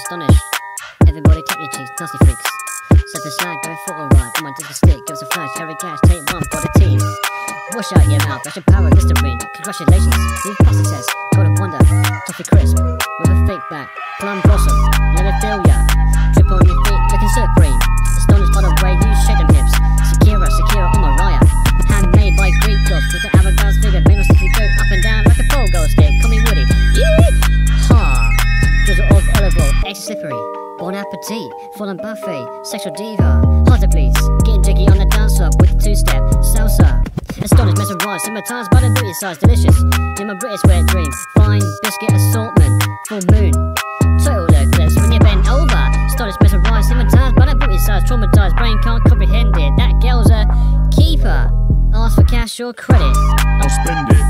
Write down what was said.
astonished. Everybody clap your cheeks, nasty freaks. Set the slag, go for alright. On my disc stick, give us a flash, carry cash, take one for the team. Wash out your mouth, rush your power, Listerine. Congratulations, you've passed the test. Golden wonder, toffee crisp, with a fake back. Plum blossom, let it fill ya. Drip on your feet, looking supreme. Astonished by the way you shake them hips. Secure on Mariah. Handmade by Greek gods with the hourglass figure. Made of sticky go up and down like a pogo stick. Call me Woody. Ha! Drizzle of olive oil, extra slippery. Bon appetit, fallen buffet, sexual diva. Hard to please, getting jiggy on the dance floor with the two-step salsa. Astonished, mesmerised, hypnotised by the booty size, delicious. You're my British wet dream. Fine biscuit assortment, full moon. Total eclipse when you bend over. Astonished, mesmerised, hypnotised by the booty size, traumatised, brain can't comprehend it. That girl's a keeper. Ask for cash or credit. I'll spend it.